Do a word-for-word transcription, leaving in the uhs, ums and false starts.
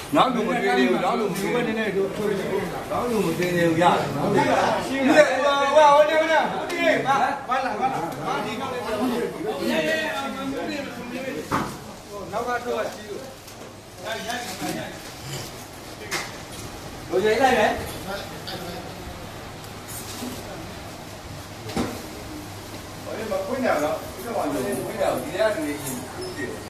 နောက်လူမတွေ့သေးဘူးနောက်လူမတွေ့ဘူးနည်းနည်းတို့နောက်လူမတွေ့သေးဘူးရတယ်နော်ဒီကဟိုဟိုဟိုနေမလားဒီဘာဘာလာဘာလာဘာဒီကောင်းလေးရေရေနောက်ကတော့ကြီးလို့ရရရရဘိုးကြီးလိုက်မယ်ဘာလဲမခွင့်ရတော့ဒီတော့ဘာလို့ခွင့်ရဒီရတူနေ